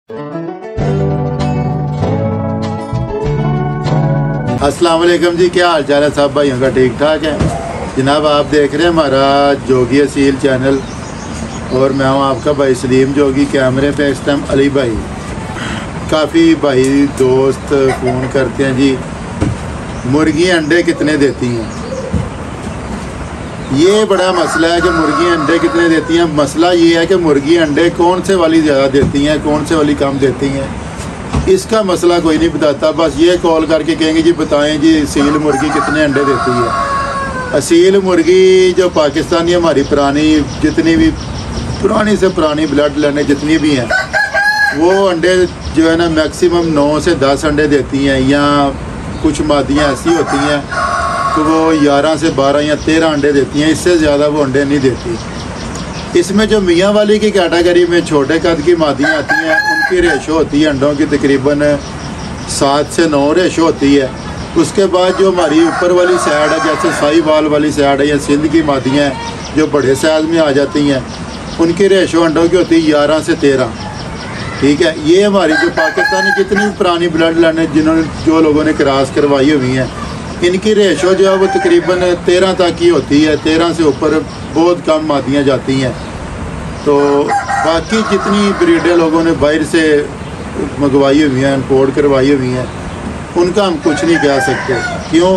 अस्सलाम वालेकुम जी, क्या हाल चाल है सब भाइयों का? ठीक ठाक है जनाब। आप देख रहे हैं हमारा जोगी असील चैनल और मैं हूं आपका भाई सलीम जोगी। कैमरे पे इस टाइम अली भाई। काफ़ी भाई दोस्त फ़ोन करते हैं जी, मुर्गी अंडे कितने देती हैं। ये बड़ा मसला है कि मुर्गी अंडे कितने देती हैं। मसला ये है कि मुर्गी अंडे कौन से वाली ज़्यादा देती हैं, कौन से वाली कम देती हैं, इसका मसला कोई नहीं बताता। बस ये कॉल करके कहेंगे जी बताएं जी असील मुर्गी कितने अंडे देती है। असील मुर्गी जो पाकिस्तानी हमारी पुरानी जितनी भी पुरानी से पुरानी ब्लड लाइनें जितनी भी हैं, वो अंडे जो है ना मैक्सिमम 9 से 10 अंडे देती हैं, या कुछ मादियाँ ऐसी होती हैं तो वो 11 से 12 या 13 अंडे देती हैं। इससे ज़्यादा वो अंडे नहीं देती। इसमें जो मियाँ वाली की कैटेगरी में छोटे कद की मादियाँ आती हैं, उनकी रेशो होती है अंडों की तकरीबन 7 से 9 रेशो होती है। उसके बाद जो हमारी ऊपर वाली साइड है, जैसे साहिवाल वाली साइड है या सिंध की मादियाँ हैं जो बड़े साइज़ में आ जाती हैं, उनकी रेशो अंडों की होती है 11 से 13। ठीक है, ये हमारी जो पाकिस्तानी जितनी भी पुरानी ब्लड लाइन जिन्होंने जो लोगों ने क्रॉस करवाई हुई हैं, इनकी रेशो जो है वो तकरीबन 13 तक ही होती है। 13 से ऊपर बहुत कम मादियाँ जाती हैं। तो बाकी जितनी ब्रीडें लोगों ने बाहर से मंगवाई हुई हैं, इम्पोर्ट करवाई हुई हैं, उनका हम कुछ नहीं कह सकते। क्यों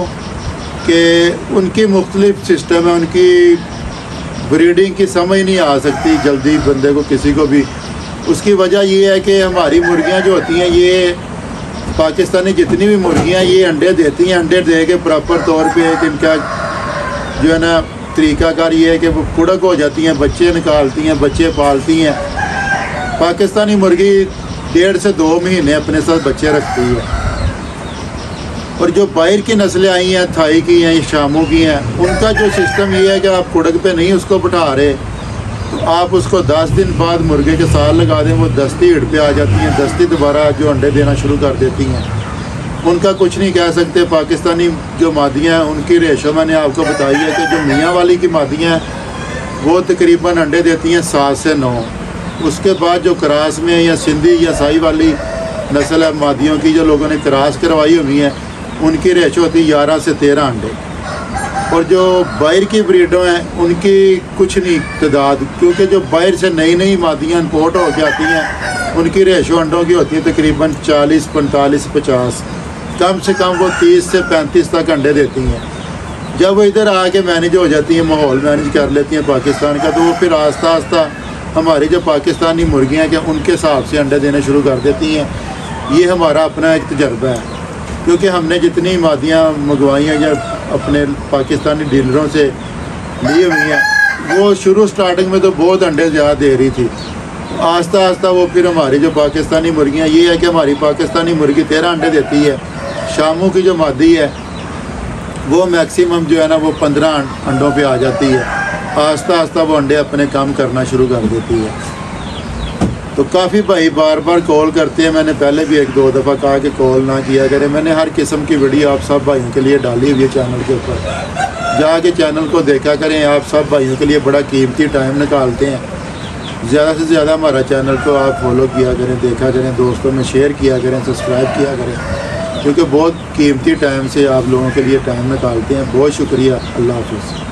कि उनकी मुख्तलिफ सिस्टम है, उनकी ब्रीडिंग की समझ नहीं आ सकती जल्दी बंदे को, किसी को भी। उसकी वजह ये है कि हमारी मुर्गियाँ जो होती हैं, ये पाकिस्तानी जितनी भी मुर्गियाँ ये अंडे देती हैं, अंडे दे के प्रॉपर तौर पे एक इनका जो है ना तरीक़ाकार ये है कि वो फुड़क हो जाती हैं, बच्चे निकालती हैं, बच्चे पालती हैं। पाकिस्तानी मुर्गी 1.5 से 2 महीने अपने साथ बच्चे रखती है। और जो बाहर की नस्लें आई हैं, थाई की हैं, शामों की हैं, उनका जो सिस्टम ये है कि आप फुड़क पे नहीं उसको बिठा रहे, तो आप उसको 10 दिन बाद मुर्गे के साथ लगा दें, वो दस्ती हिड़ पे आ जाती हैं, दस्ती दोबारा जो अंडे देना शुरू कर देती हैं। उनका कुछ नहीं कह सकते। पाकिस्तानी जो मादियाँ हैं उनकी रेशो मैंने आपको बताई है कि जो मियाँ वाली की मादियाँ हैं वो तकरीबन अंडे देती हैं 7 से 9। उसके बाद जो क्रॉस में या सिंधी या साई वाली नस्ल है मादियों की, जो लोगों ने क्रॉस करवाई हुई हैं, उनकी रेशो होती है 11 से 13 अंडे। और जो बाहर की ब्रीडों हैं उनकी कुछ नहीं तादाद, क्योंकि जो बाहर से नई नई मादियाँ इम्पोर्ट हो के आती हैं, उनकी रेशो अंडों की होती है तकरीबन 40, 45, 50। कम से कम वो 30 से 35 तक अंडे देती हैं। जब वो इधर आके मैनेज हो जाती हैं, माहौल मैनेज कर लेती हैं पाकिस्तान का, तो वो फिर आस्ता आस्ता हमारी जो पाकिस्तानी मुर्गियाँ हैं उनके हिसाब से अंडे देने शुरू कर देती हैं। ये हमारा अपना एक तजर्बा है, क्योंकि हमने जितनी मादियाँ मंगवाई हैं या अपने पाकिस्तानी डीलरों से ली हुई हैं, वो शुरू स्टार्टिंग में तो बहुत अंडे ज़्यादा दे रही थी। आस्ता आस्ता वो फिर हमारी जो पाकिस्तानी मुर्गियाँ, ये है कि हमारी पाकिस्तानी मुर्गी 13 अंडे देती है। शामों की जो मादी है वो मैक्सिमम जो है ना वो 15 अंडों पे आ जाती है। आस्ता आस्ता वो अंडे अपने काम करना शुरू कर देती है। तो काफ़ी भाई बार बार कॉल करते हैं। मैंने पहले भी 1-2 दफ़ा कहा कि कॉल ना किया करें। मैंने हर किस्म की वीडियो आप सब भाइयों के लिए डाली हुई है चैनल के ऊपर। जाके चैनल को देखा करें। आप सब भाइयों के लिए बड़ा कीमती टाइम निकालते हैं। ज़्यादा से ज़्यादा हमारा चैनल को आप फॉलो किया करें, देखा करें, दोस्तों में शेयर किया करें, सब्सक्राइब किया करें, क्योंकि बहुत कीमती टाइम से आप लोगों के लिए टाइम निकालते हैं। बहुत शुक्रिया। अल्लाह हाफ़िज़।